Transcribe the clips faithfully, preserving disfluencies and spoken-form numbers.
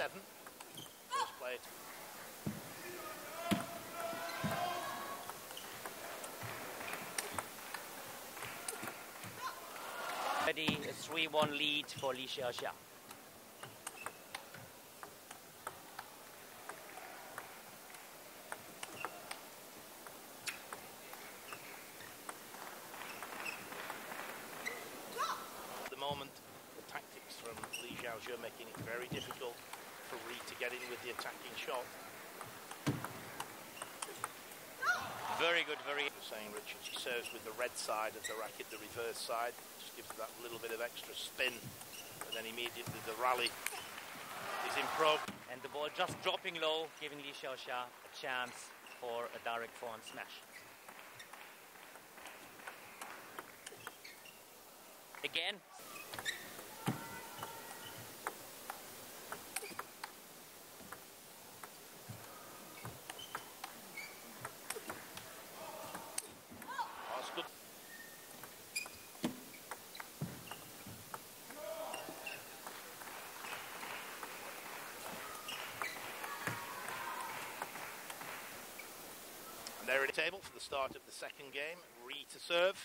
seven. First play. Already a three one lead for L I Xiaoxia. At the moment, the tactics from L I Xiaoxia are making it very difficult for R I to get in with the attacking shot. Very good, very... Saying Richard, she serves with the red side of the racket, the reverse side. Just gives it that little bit of extra spin. And then immediately the rally is in prog. And the ball just dropping low, giving L I Xiaoxia a chance for a direct forehand smash. Again. Good. And there at the table for the start of the second game. R I to serve.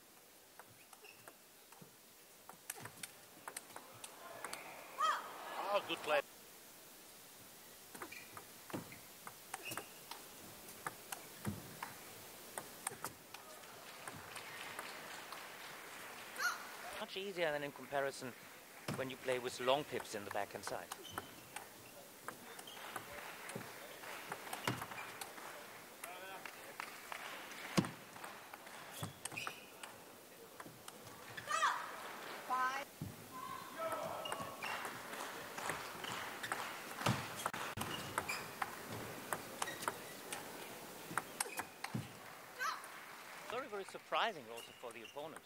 Oh, good play. Much easier than in comparison when you play with long pips in the backhand side. Very, very surprising also for the opponent.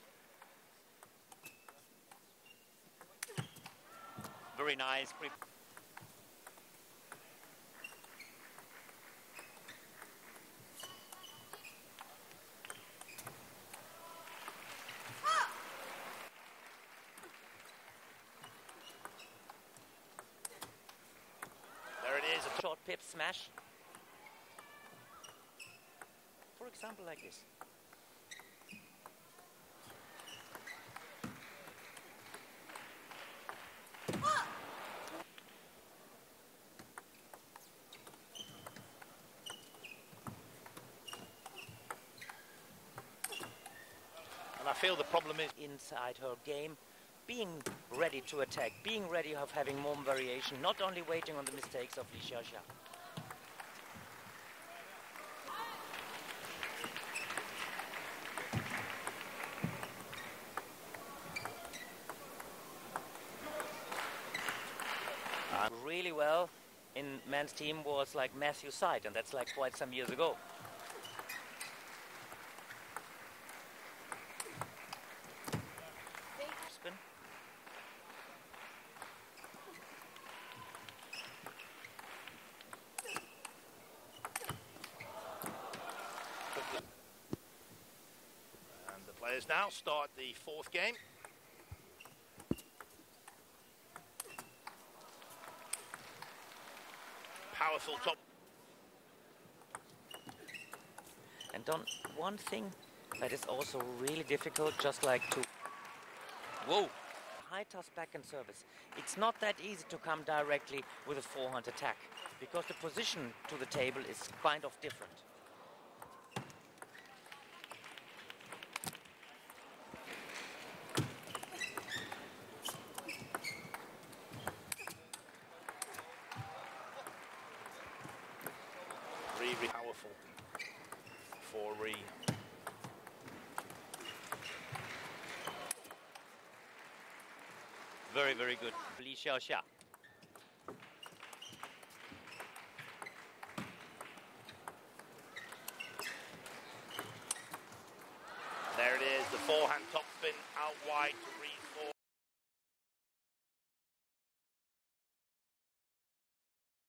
Very nice. There it is, a short pip smash. For example, like this. And I feel the problem is inside her game, being ready to attack, being ready of having more variation, not only waiting on the mistakes of L I Xiaoxia. Really well in men's team was like Matthew Side, and that's like quite some years ago. Spin. And the players now start the fourth game. Powerful top. And on one thing that is also really difficult, just like to... Whoa! High toss backhand service. It's not that easy to come directly with a forehand attack, because the position to the table is kind of different. Really powerful for R I. Very, very good. L I Xiaoxia. There it is, the forehand top spin out wide to R I.